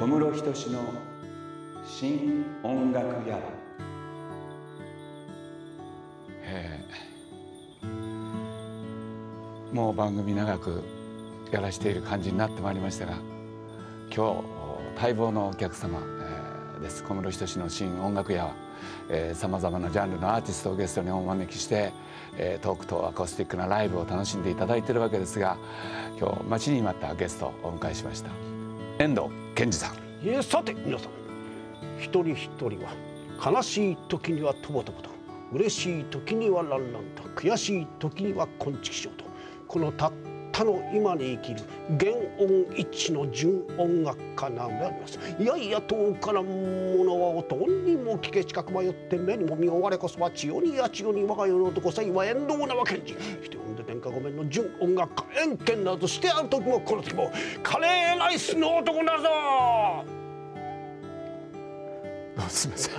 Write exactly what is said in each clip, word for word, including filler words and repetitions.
小室仁志の新音楽や。えー、もう番組長くやらしている感じになってまいりましたが、今日待望のお客様、えー、です。小室仁志の新音楽やはさまざまなジャンルのアーティストをゲストにお招きして、えー、トークとアコースティックなライブを楽しんでいただいているわけですが、今日待ちに待ったゲストをお迎えしました。遠藤健二さん。 いえ、さて皆さん、一人一人は悲しい時にはとぼとぼと、嬉しい時にはランランと、悔しい時にはこんちきしょうと、このたったの今に生きる原音一致の純音楽家なのであります。いやいや遠からんものは音にも聞け近く迷って目にも見我こそは千代にや千代に我が世の男さいは遠藤縄賢治。人呼んで天下御免の純音楽家遠健などしてある時もこの時もカレーライスの男だぞ。 すみません。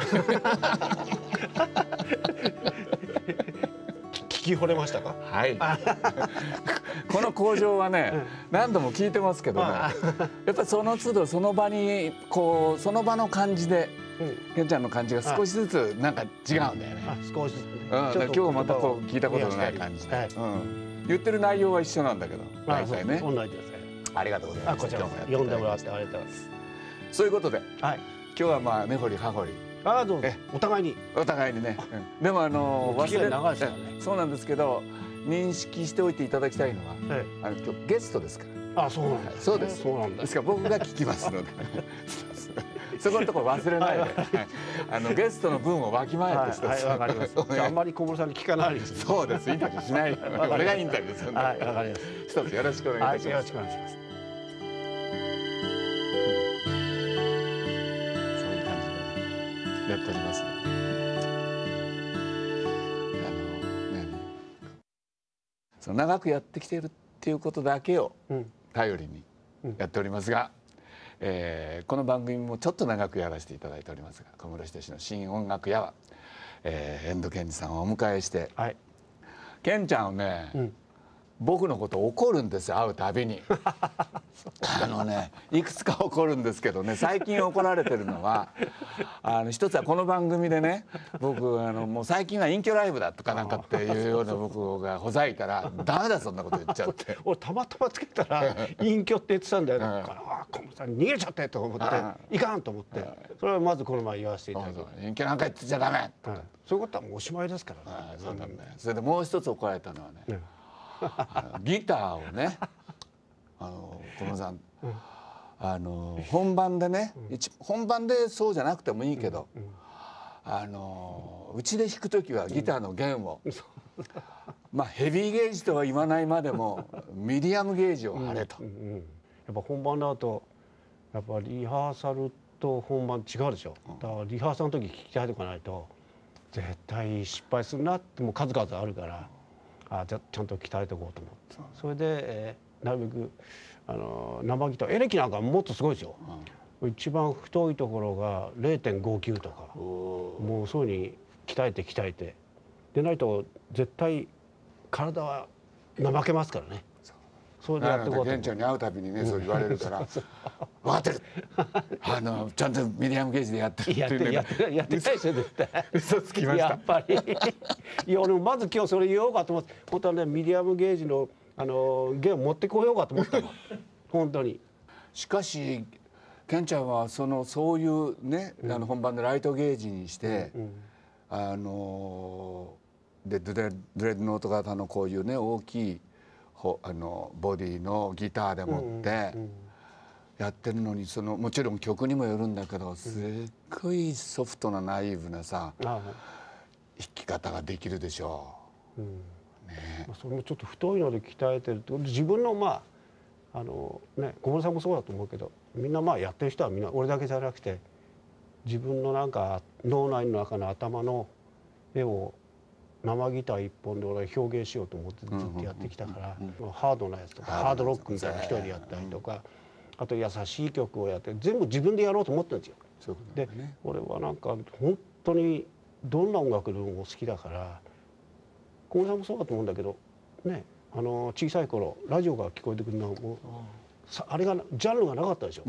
聞き惚れましたか。 はい。この口上はね、何度も聞いてますけどね。やっぱりその都度その場にこうその場の感じで、けんちゃんの感じが少しずつなんか違うんだよね。 少しずつ。 今日またこう聞いたことのない感じで。言ってる内容は一緒なんだけど、大体ね。 同じですね。 ありがとうございます。 こちらも読んでもらってありがとうございます。 そういうことで、 はい。 今日はまあ根掘り葉掘り。 ああ、どうぞ。お互いに。 お互いにね。でもあの忘れ長いですからね。 そうなんですけど、認識しておいていただきたいのは、あの今日ゲストですから。 あ、そうなんです。 そうです。 そうなんだ。 ですから僕が聞きますので、そこのところ忘れないで、あのゲストの分をわきまえて一つ。 わかります。じゃああんまり小室さんに聞かないです。 そうです。インタビューしない。俺がインタビューするんで。 はい、わかります。 一つよろしくお願いいたします。 よろしくお願いします。 やっております。あのね、その長くやってきているっていうことだけを頼りにやっておりますが、えー、この番組もちょっと長くやらせていただいておりますが、小室仁志の新音楽やは、えー、遠藤健二さんをお迎えして、はい、健ちゃんをね、うん、僕のこと怒るんですよ、会うたびに。あのね、いくつか怒るんですけどね、最近怒られてるのは、あの一つはこの番組でね、僕あのもう最近は隠居ライブだとかなんかっていうような僕がほざいたら、ダメだそんなこと言っちゃって。 俺たまたまつけたら隠居って言ってたんだよ。だからあ小室さん逃げちゃってと思っていかんと思って、それはまずこの前言わせていただきます。 隠居なんか言ってちゃダメ。 そういうことはもうおしまいですからね。 そうなんだよ。それでもう一つ怒られたのはね、ギターをね、あの小室さん、うん、あの本番でね、うん、本番でそうじゃなくてもいいけど、うんうん、あのうちで弾く時はギターの弦を、うん、まあヘビーゲージとは言わないまでもミディアムゲージを張れと、うんうんうん、やっぱ本番だとやっぱリハーサルと本番違うでしょ。だからリハーサルの時聞きたいとかないと絶対失敗するなってもう数々あるから、あじゃちゃんと鍛えておこうと思って、それで、えー、なるべくあの生ギターエレキなんかもっとすごいですよ、うん、一番太いところが れいてんごきゅう とか、もうそういうふうに鍛えて鍛えてでないと絶対体は怠けますからね。 それでやっていこうと。健ちゃんに会うたびにね、そう言われるから「分かってる、あのちゃんとミディアムゲージでやってる」っていうね。 やってやってないですよ絶対。 嘘つきました。 やっぱりいや俺もまず今日それ言おうかと思って、本当はねミディアムゲージのあの弦を持ってこようかと思ったの本当に。 しかし健ちゃんはそのそういうね、うん、あの本番でライトゲージにして、うん、あのでドレドレッドノート型のこういうね大きいあのボディのギターでもってやってるのに、そのもちろん曲にもよるんだけど、すっごいソフトなナイーブなさ弾き方ができるでしょう。うんね、それもちょっと太いので鍛えてるってことで、自分のまああのね小室さんもそうだと思うけど、みんなまあやってる人はみんな俺だけじゃなくて自分のなんか脳内の中の頭の絵を生ギター一本で俺は表現しようと思ってずっとやってきたから、ハードなやつとかハードロックみたいな一人でやったりとか、あと優しい曲をやって全部自分でやろうと思ってるんですよ。そういうことだね。で俺はなんか本当にどんな音楽でも好きだから、小室さんもそうだと思うんだけどね、あの小さい頃ラジオが聞こえてくるのはもうあれがジャンルがなかったでしょ。 ない。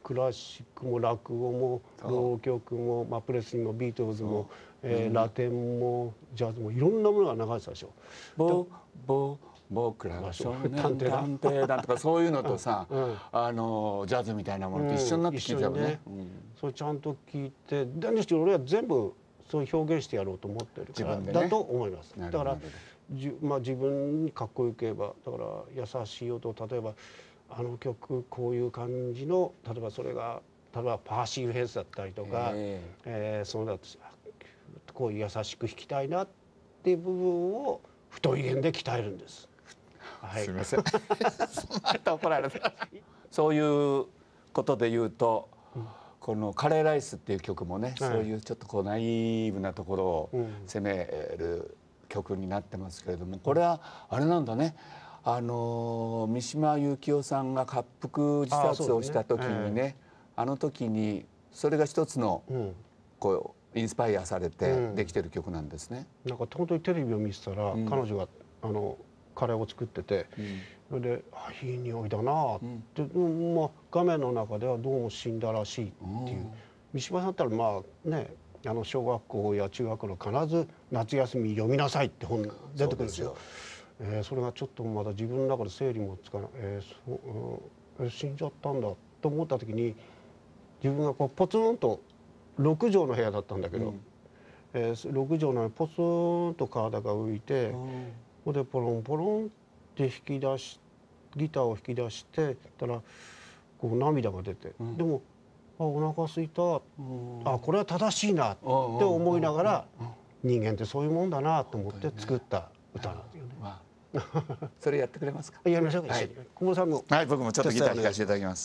クラシックも落語も浪曲も、まあ、プレスリーもビートルズも、えー、ラテンもジャズもいろんなものが流れてたでしょ。 ボボ僕らが少年探偵団とかそういうのとさ、うん、あのジャズみたいなものと一緒になってきてたよね。うんね、 それちゃんと聞いて、なんですけど俺は全部そういう表現してやろうと思ってるから、ね、だと思います。だからじ、まあ、自分にかっこよければ、だから優しい音、例えばあの曲こういう感じの、例えばそれが例えばパーシーフェイスだったりとか、えーえー、そうだとこういう優しく弾きたいなっていう部分を太い弦で鍛えるんです。はい、 すみません。また怒られた。そういうことで言うと、うん、このカレーライスっていう曲もね、はい、そういうちょっとこうナイーブなところを攻める曲になってますけれども、これはあれなんだね。あの三島由紀夫さんが滑腹自殺をした時にね、あの時にそれが一つのこうインスパイアされてできてる曲なんですね。 うん、なんか本当にテレビを見てたら、うん、彼女があのカレーを作ってて、それであいい匂いだなって、うん、まあ画面の中ではどうも死んだらしいっていう。三島さんだったらまあね、あの小学校や中学校の必ず夏休み読みなさいって本出てくるんですよ。えー、それがちょっとまだ自分の中で整理もつかない、えーそううん、死んじゃったんだと思った時に、自分がこうポツンとろく畳の部屋だったんだけど、うん、えー、ろく畳のポツンと体が浮いて、ここでポロンポロンって引き出しギターを引き出してたらこう涙が出て、うん、でもあお腹すいた、うん、あこれは正しいなって思いながら、人間ってそういうもんだなと思って作った歌なんですよね。 それやってくれますか。 やりましょうか。はい、小室さんも。 はい、僕もちょっとギター弾かせていただきます。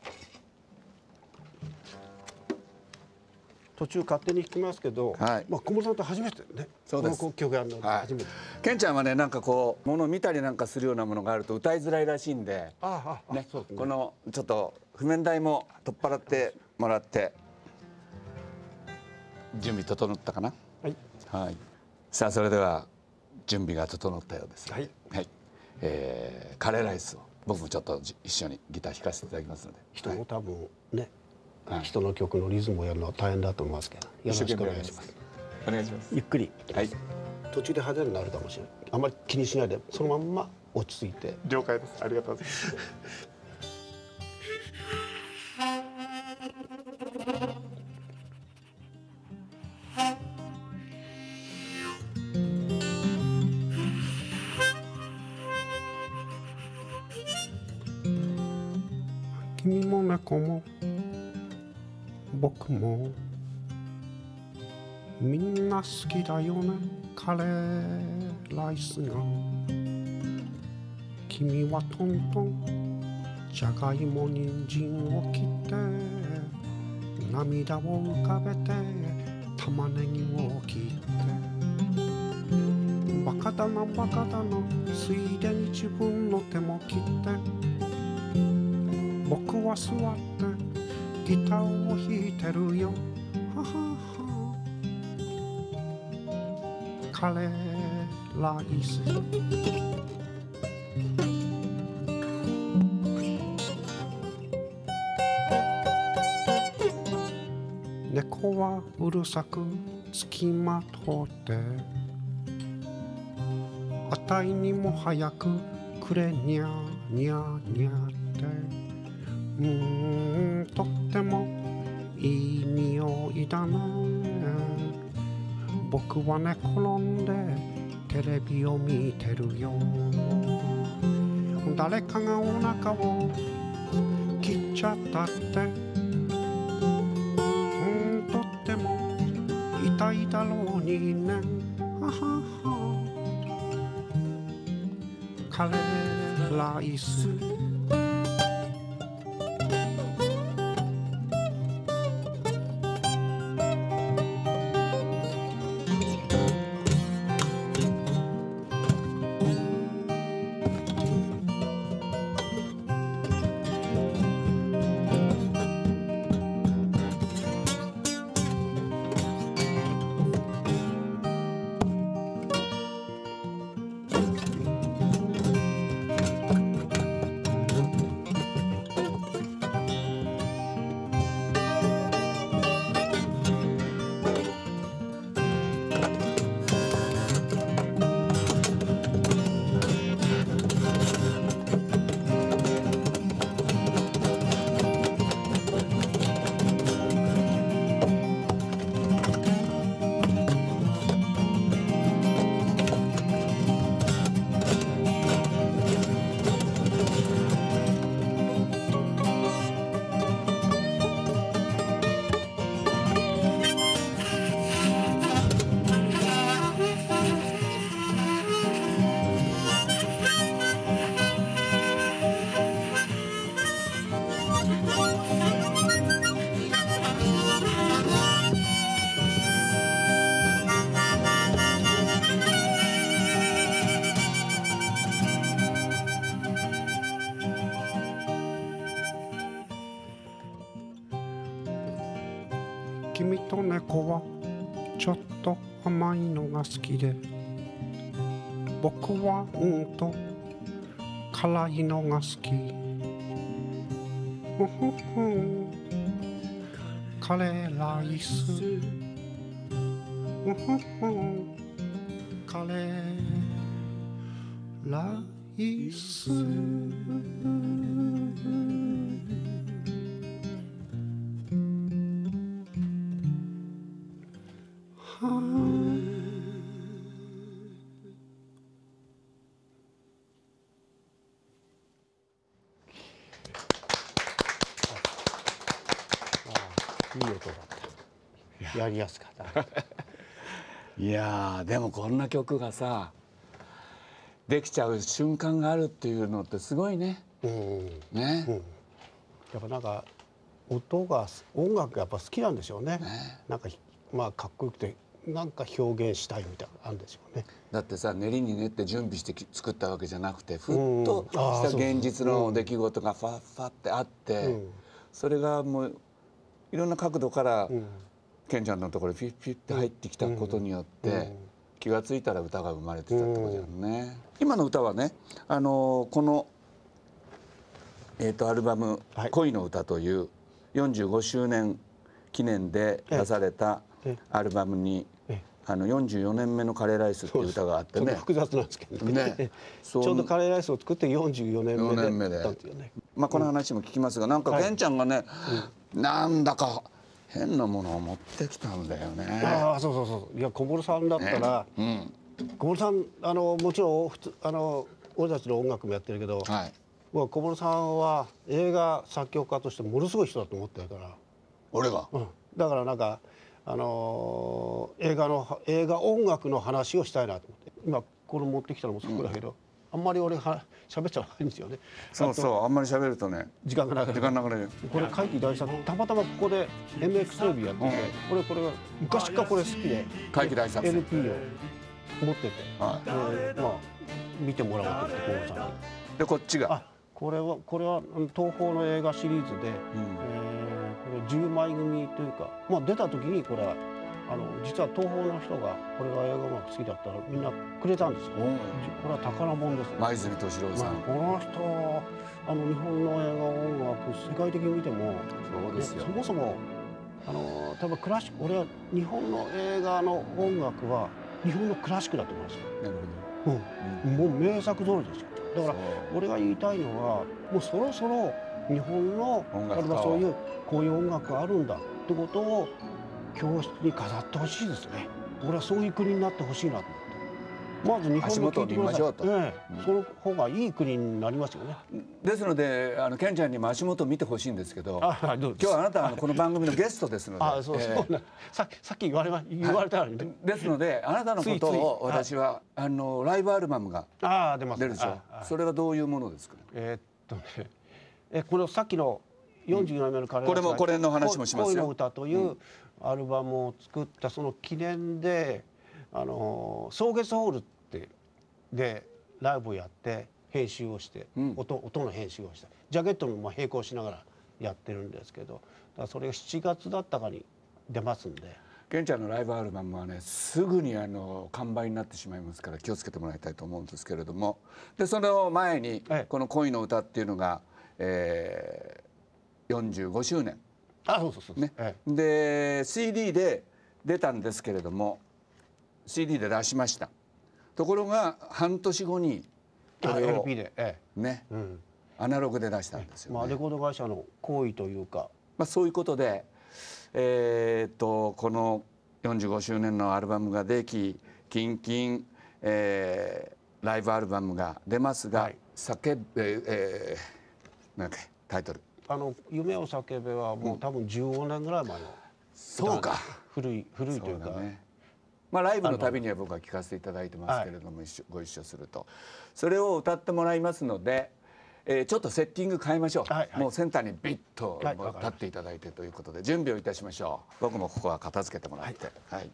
途中勝手に弾きますけど、はい、まあ小室さんと初めてね。そうです。この曲やるの初めて。 ケンちゃんはね、なんかこうものを見たりなんかするようなものがあると歌いづらいらしいんで、ああね、このちょっと譜面台も取っ払ってもらって、準備整ったかな。はい。はい。さあそれでは。準備が整ったようです。はい、はい、えー、カレーライスを僕もちょっと一緒にギター弾かせていただきますので。 人も多分ね、はい、人の曲のリズムをやるのは大変だと思いますけど、よろしくお願いします。 お願いします。 ゆっくり。はい。途中で派手になるかもしれない。あんまり気にしないで、そのまんま落ち着いて。 了解です。ありがとうございます。 君も猫も僕もみんな好きだよね、カレーライスが。君はトントンじゃがいも人参を切って涙を浮かべて玉ねぎを切ってバカだなバカだなついでに自分の手も切って僕は座ってギターを弾いてるよ、ははは。カレーライス猫はうるさくつきまとってあたいにも早くくれにゃにゃにゃってうーんとってもいい匂いだね。僕は寝転んでテレビを見てるよ。誰かがお腹を切っちゃったってうんとっても痛いだろうにね、ははは。カレーライス君と猫はちょっと甘いのが好きで、僕はうんと辛いのが好き。ふふふカレーライス、ふふふカレーライス。いい音だった。やりやすかった。 いやーでもこんな曲がさできちゃう瞬間があるっていうのってすごいね。 うんね、 うん、やっぱなんか音が音楽がやっぱ好きなんでしょうね。 ね、 なんかまあかっこよくてなんか表現したいみたいなのあるんでしょうね。 だってさ練りに練って準備して作ったわけじゃなくてふっとした現実の出来事がファッファってあって、うん、それがもういろんな角度から、うん、ケンちゃんのところにピュッピュッって入ってきたことによって、うんうん、気が付いたら歌が生まれてたってことじゃんね。うん、今の歌はね、あのー、この、えー、とアルバム「恋の歌」というよんじゅうごしゅうねん記念で出されたアルバムにあのよんじゅうよねんめのカレーライスっていう歌があってね、 複雑なんですけどね、ねちょうどカレーライスを作ってよんじゅうよねんめでだったんですよね。 まあこの話も聞きますが、なんかケンちゃんがね、なんだか変なものを持ってきたんだよね。 ああそうそうそう。いや小室さんだったら、ねうん、小室さんあのもちろん普通あの俺たちの音楽もやってるけど、はい、小室さんは映画作曲家としてものすごい人だと思ってるから。 俺が、 うん、だからなんかあのー、映画の映画音楽の話をしたいなと思って今これ持ってきたのもそうだけど、うん、あんまり俺は喋っちゃないんですよね。 そうそうあんまり喋るとね時間がなくなる時間なくなる。 これ怪奇大作たまたまここで エムエックス テレビやってて、うん、これこれが昔からこれ好きで怪奇大作エルピー を持ってて、はいえー、まあ見てもらおうと思って小室さんに。 でこっちがあこれはこれは東宝の映画シリーズで、うんえーこれじゅうまい組というか、まあ、出た時にこれはあの実は東宝の人がこれが映画音楽好きだったらみんなくれたんですよ。これは宝物ですね。 前泉敏郎さん、まあ、 この人あの日本の映画音楽世界的に見てもそうですよ、 そもそもあの例えばクラシック俺は日本の映画の音楽は日本のクラシックだと思いますよ。なるほど、うんうん、もう名作通りですよ。だから俺が言いたいのはもうそろそろ日本の例えばそういうこういう音楽があるんだってことを教室に飾ってほしいですね。俺はそういう国になってほしいなと思って。まず日本の聞いてください。ええ、うん、その方がいい国になりますよね。 ですのであのケンちゃんにも足元を見てほしいんですけど、あどう今日はあなたはこの番組のゲストですので、 あそうそう、えー、さっきさっき言われま言われたのに、はい、 ですのであなたのことを私はあのライブアルバムが出るでしょ。それはどういうものですか。 えー、っとね、えこのさっきのよんじゅうよねんめのカレーライス、 これもこれの話もしますよ。 恋の歌というアルバムを作ったその記念で、あの草月ホールってでライブをやって編集をして、うん、音, 音の編集をしてジャケットも並行しながらやってるんですけど、だからそれがしちがつだったかに出ますんで。 ケンちゃんのライブアルバムはねすぐにあの完売になってしまいますから気をつけてもらいたいと思うんですけれども、でその前にこの恋の歌っていうのが、えー、よんじゅうごしゅうねんあそうそうそう、 ねええ、で シーディー で出たんですけれども シーディー で出しました。ところが半年後にこれをエルピー で、ええ、ね、うん、アナログで出したんですよね。 まあ、レコード会社の行為というか、 まあ、そういうことで、えー、っとこのよんじゅうごしゅうねんのアルバムができキンキン、えー、ライブアルバムが出ますが、はい、叫べ、えー、なんだっけタイトルあの夢を叫べはもう多分じゅうごねんぐらい前の、うん、 そうか古い古いというか。 まあ、ライブのたびには僕は聴かせていただいてますけれども、はい、一緒ご一緒するとそれを歌ってもらいますので、えー、ちょっとセッティング変えましょう、はいはい、もうセンターにビッと立っていただいてということで準備をいたしましょう。僕もここは片付けてもらって、はいはい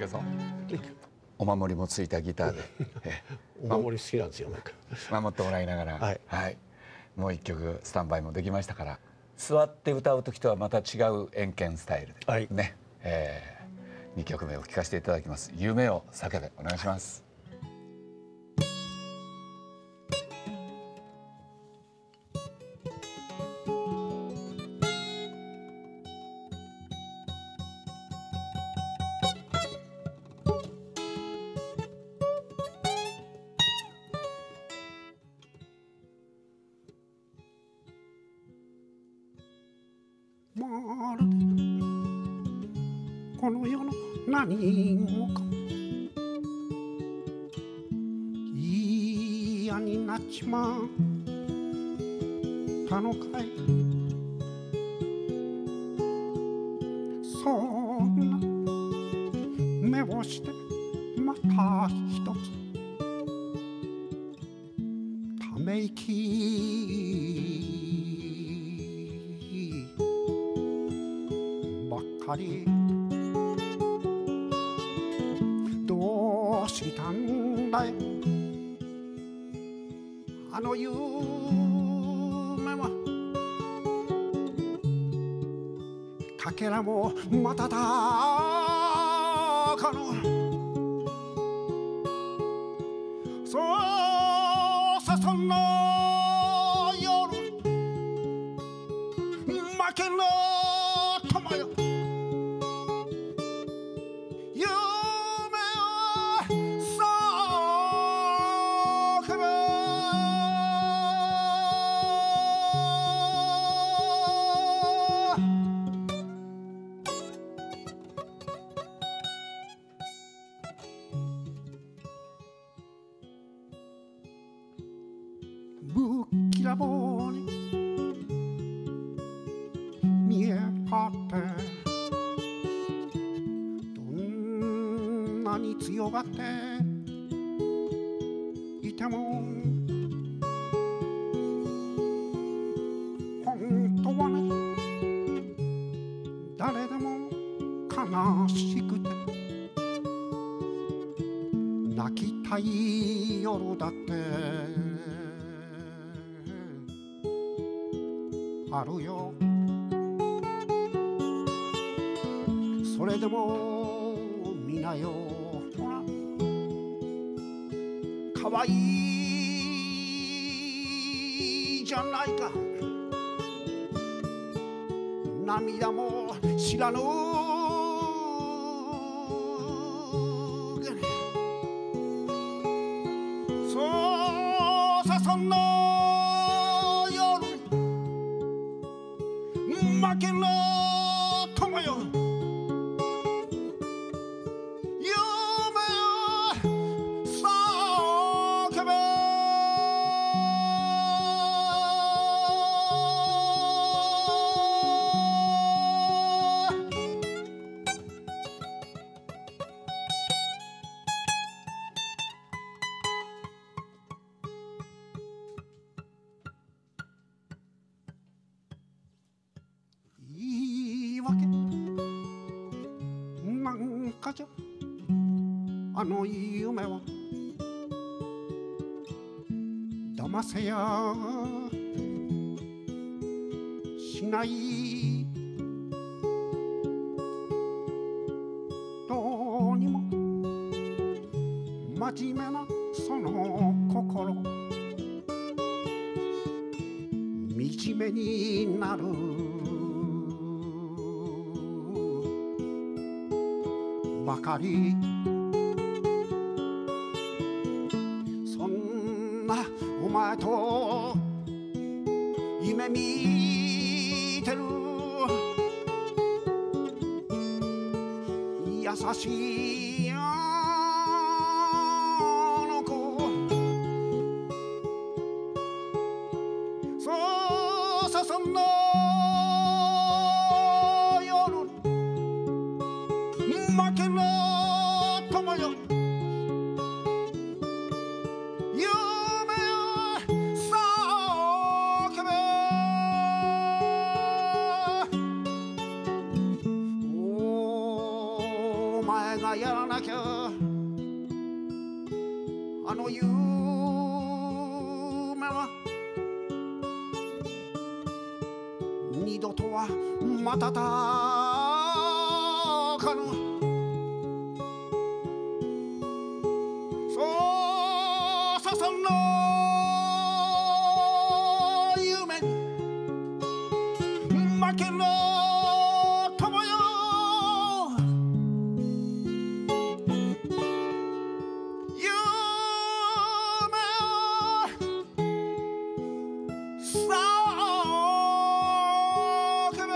けそう。お守りもついたギターでお守り好きなんですよ。なんか守ってもらいながら、 はい、 はい、もう一曲スタンバイもできましたから、座って歌う時とはまた違う円剣スタイルで、はい、ね、えー、にきょくめを聴かせていただきます。夢を叫べ、お願いします。 まるでこの世の何もかも嫌になっちまったのかい。そんな目をしてまた一つため息ばかり。どうしたんだいあの夢は。かけらもまたたかのそうさそんな夜負けな友よ夢を叫べ。ぶっきらぼうに見え張ってどんなに強がっていても本当はね誰でも悲しくて泣きたい夜だってあるよ。それでも皆よほらかわいいじゃないか。涙も知らぬそうさそんな負けな友よ夢を叫べ。言い訳なんかじゃあの夢は騙せやしない。どうにも真面目なその心惨めになるばかり。そんなお前と夢見てる優しいあの子そうさそんな夜負けな友よ夢を叫べ。お前がやらなきゃあの夢は二度とはまたたかぬそうさそんな夢に負けろ友よ夢を叫べ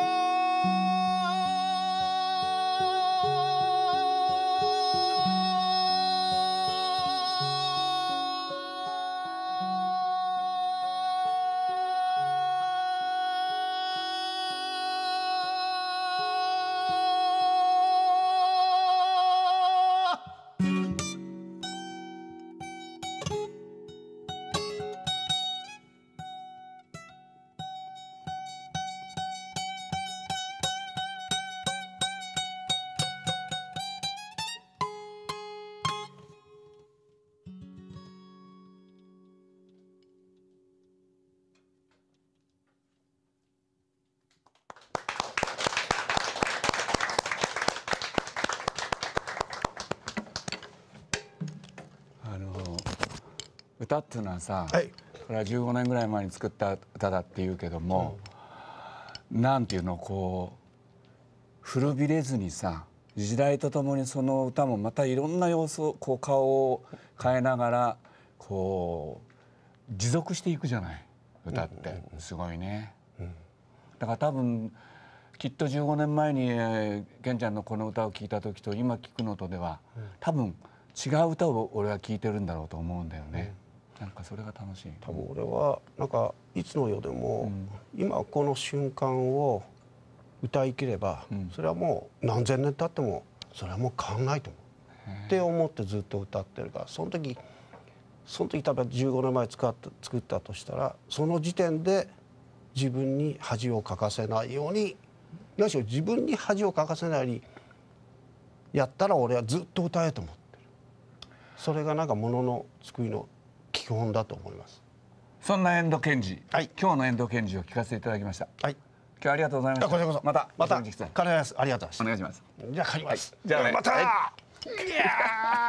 あの歌っていうのはさ、 はい、 これはじゅうごねんぐらい前に作った歌だっていうけども、うん、なんていうのこう古びれずにさ時代とともにその歌もまたいろんな要素こう顔を変えながらこう持続していくじゃない歌ってすごいね、うん、だから多分きっとじゅうごねんまえに源ちゃんのこの歌を聴いた時と今聴くのとでは多分違う歌を俺は聴いてるんだろうと思うんだよね、うん、なんかそれが楽しい。 多分俺はなんかいつの世でも、うん、今この瞬間を歌い切れば、うん、それはもう何千年経ってもそれはもう変わんないと思うって思ってずっと歌ってるから、その時その時多分じゅうごねんまえ使った作ったとしたらその時点で自分に恥をかかせないように何しろ自分に恥をかかせないようにやったら俺はずっと歌えと思ってる。それがなんかものの作りの基本だと思います。 そんな遠藤健二、 はい、 今日の遠藤健二を聞かせていただきました。 はい、 今日はありがとうございました。 こちらこそまたまた帰ります。ありがとうございます。 お願いします。 じゃあ帰ります。 じゃあね。 また、 はい、 いやー